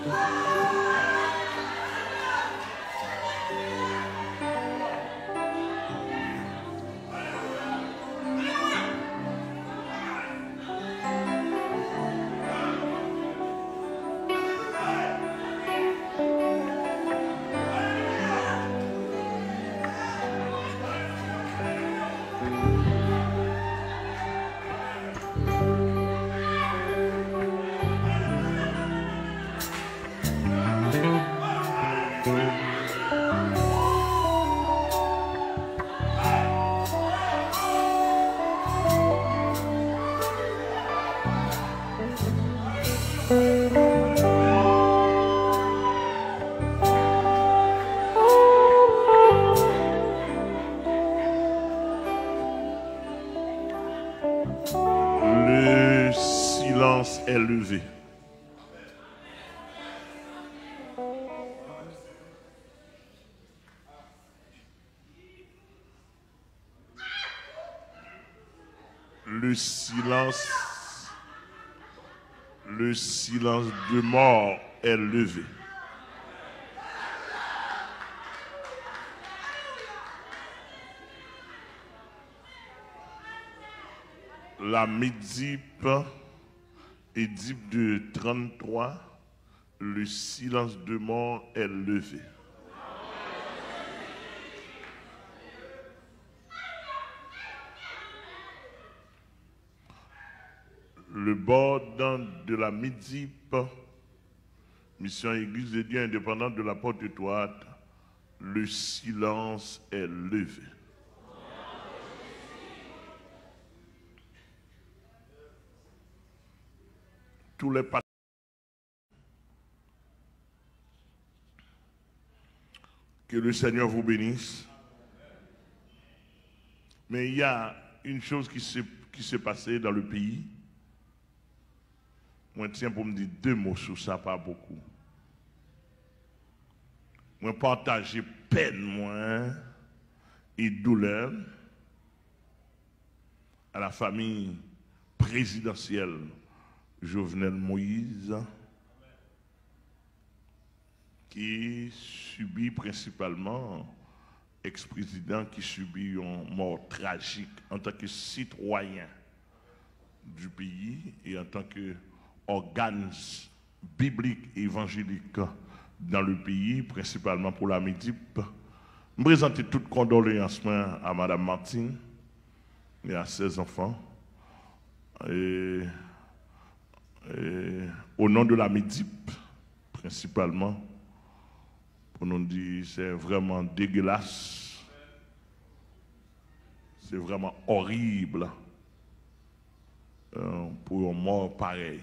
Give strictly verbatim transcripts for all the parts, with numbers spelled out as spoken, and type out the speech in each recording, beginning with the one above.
Le silence est levé. Le silence, le silence de mort est levé. La Médipe, Édipe de trente-trois, le silence de mort est levé. Le bord de la Médipe, mission Église de Dieu indépendante de la porte étroite, le silence est levé. Tous les pasteurs, que le Seigneur vous bénisse. Mais il y a une chose qui s'est qui s'est passée dans le pays. Moi, tiens pour me dire deux mots sur ça, pas beaucoup. Moi, partager peine, moi, et douleur à la famille présidentielle Jovenel Moïse, qui subit principalement, ex-président qui subit une mort tragique en tant que citoyen du pays et en tant qu'organe biblique et évangélique dans le pays, principalement pour la Médipe. Je présente toutes condoléances à Madame Martine et à ses enfants. Et Et au nom de la Médipe, principalement, pour nous dire c'est vraiment dégueulasse, c'est vraiment horrible euh, pour un mort pareil.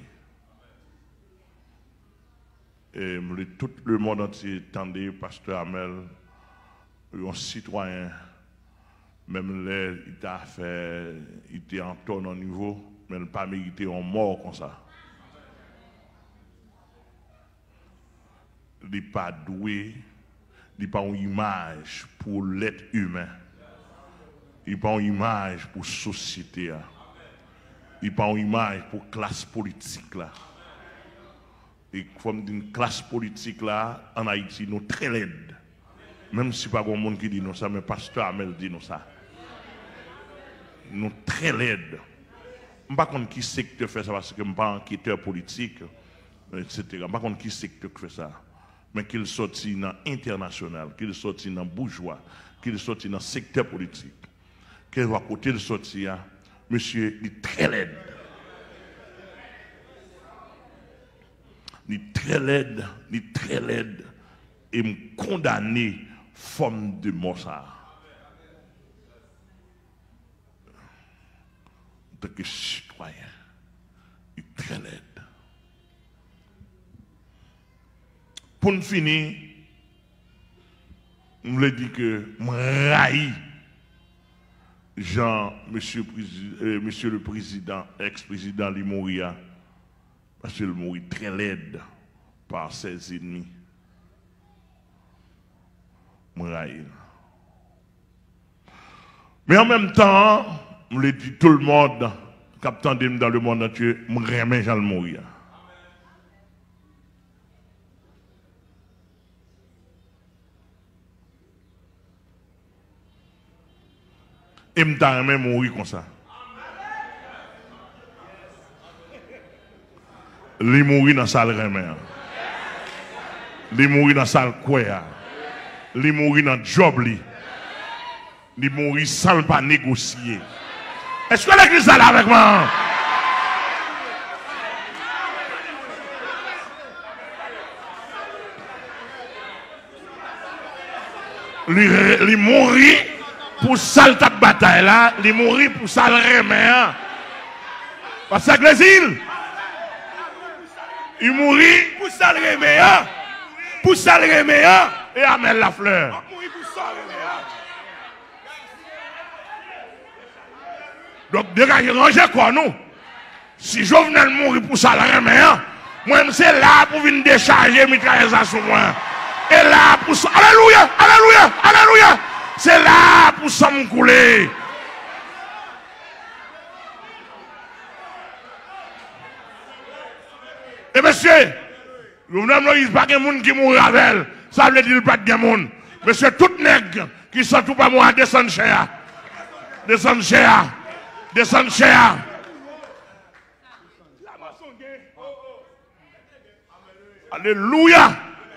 Et tout le monde entier attendait, Pasteur Amel, un citoyen, même là, il t'a fait, il était en tonne au niveau, mais il n'a pas mérité un mort comme ça. Il n'est pas doué, il n'est pas une image pour l'être humain. Il n'est pas une image pour la société. Il n'est pas une image pour la classe politique. Là. Et comme une classe politique là, en Haïti, nous sommes très laides. Même si pas grand monde qui dit nous ça, mais Pasteur Amel dit nous ça. Nous sommes très laides. Je ne sais pas qui secteur fait ça parce que je ne suis pas enquêteur politique, et cetera. Je ne sais pas qui secteur fait ça. Mais qu'il sorti dans l'international, qu'il sorti dans le bourgeois, qu'il sorti dans le secteur politique, qu'il va côté de sortir, monsieur, il est très laide. Il est très laide, il est très laide, et me condamner forme de mort ça. En tant que citoyen, il est très laide. Pour nous finir, on me dit que je raille Jean, monsieur, euh, monsieur le président, ex-président Limouria, parce qu'il mourit très laide par ses ennemis. Je raille. Mais en même temps, on me dit tout le monde, capitaine dans le monde entier, je remets Jean le Mouria. Et m'ta même mourir comme ça. Li mourir dans salle remè. Li mourir dans salle quoi. Li mourir dans job li. Li mourir sans pas négocier. Est-ce que l'église est là avec moi? Li mourir pour ça le bataille là, li mourir pour ça le remè. Parce que l'église il mourit pour ça le remè. Pour ça le remè et amène la fleur. Donc, dégagez, rangez quoi, nous? Si Jovenel mourir pour ça, la remè, moi, c'est là pour venir décharger mitrailleuse sur moi. Et là pour ça. Alléluia, alléluia, alléluia. C'est là pour ça me couler. Et monsieur, Jovenel Moïse, pas de monde qui mourra avec elle. Ça veut dire pas de monde. Monsieur, tout nègre qui sont tout pas moi, descend chez elle. Descend chez elle. Descend chez elle. Alléluia.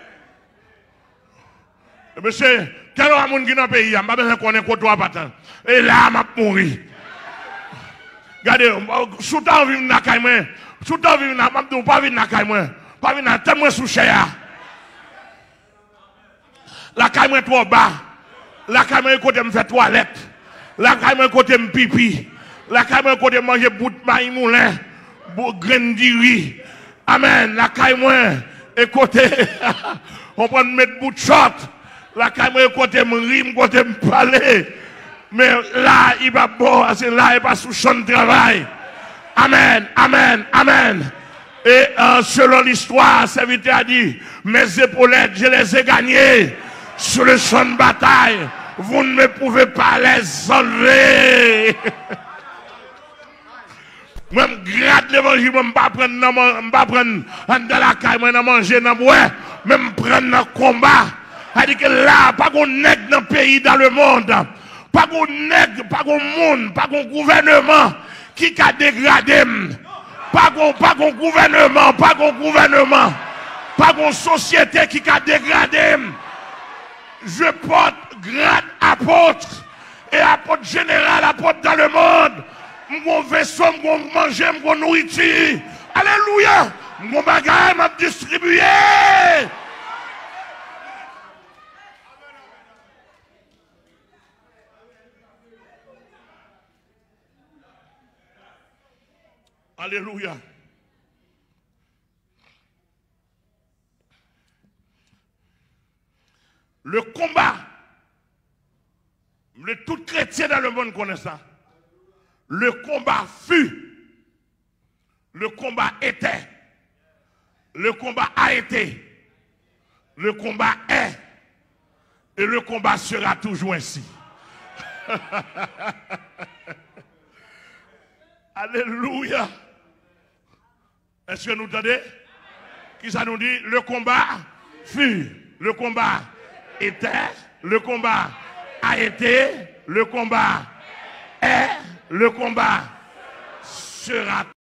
Monsieur, quel est le monde qui est dans le pays? Je ne sais pas qu'on est côté à patin. Et là, je vais mourir. Regardez, sous temps vivre dans la caille, sous temps vivre dans la caille, pas vivre dans la caille, pas vivre dans tellement sous cher. La caille est trop bas. La caille est côté me faire toilette. La caille est côté me pipi. La caille est côté manger bout de maïs moulin, bout de graines de riz. Amen. La caille est côté, on peut mettre bout de short. La caille est côté me rime, côté me parler. Mais là, il va bon, c'est là, il va sous champ de travail. Amen, amen, amen. Et euh, selon l'histoire, serviteur a dit, mes épaulettes, je les ai gagnées sur le champ de bataille. Vous ne me pouvez pas les enlever. Même grade l'évangile, je ne vais pas prendre dans la caille, je ne vais pas manger, je vais même prendre le combat. C'est-à-dire que là, pas qu'on nègre dans le pays, dans le monde. Pas qu'on nègre, pas qu'on monde, pas qu'on gouvernement qui a dégradé. Pas qu'on pas qu'on gouvernement, pas qu'on gouvernement. Pas qu'on société qui a dégradé. Je porte grade apôtre et apôtre général, apôtre dans le monde. Mon vaisseau, mon manger, mon nourriture. Alléluia. Mon bagage m'a distribué. Alléluia. Le combat, le tout chrétien dans le monde connaît ça. Le combat fut, le combat était, le combat a été, le combat est, et le combat sera toujours ainsi. Alléluia. Est-ce que nous entendez? Qui ça nous dit? Le combat fut, le combat était, le combat a été, le combat est, le combat sera